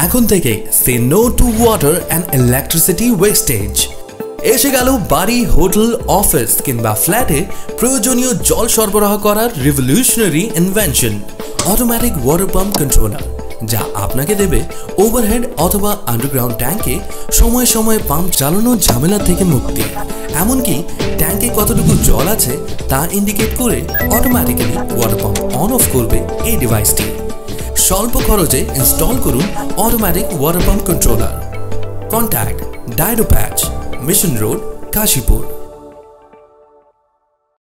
এখন থেকে সে no to water and electricity wastage. এসে গেল বাড়ি, হোটেল, অফিস কিংবা ফ্ল্যাটে প্রয়োজনীয় জল সরবরাহ করার revolutionary invention automatic water pump controller, যা আপনাকে দেবে ওভারহেড অথবা আন্ডারগ্রাউন্ড ট্যাঙ্কে সময়ে সময়ে পাম্প চালানোর ঝামেলা থেকে মুক্তি। এমনকি ট্যাঙ্কে কতটুকু জল আছে তা ইন্ডিকেট করে automatically water pump on off করবে এই ডিভাইসটি। স্বল্প খরচে ইনস্টল করুন automatic water pump controller. Contact diodopatch, Mission Road, Kashipur।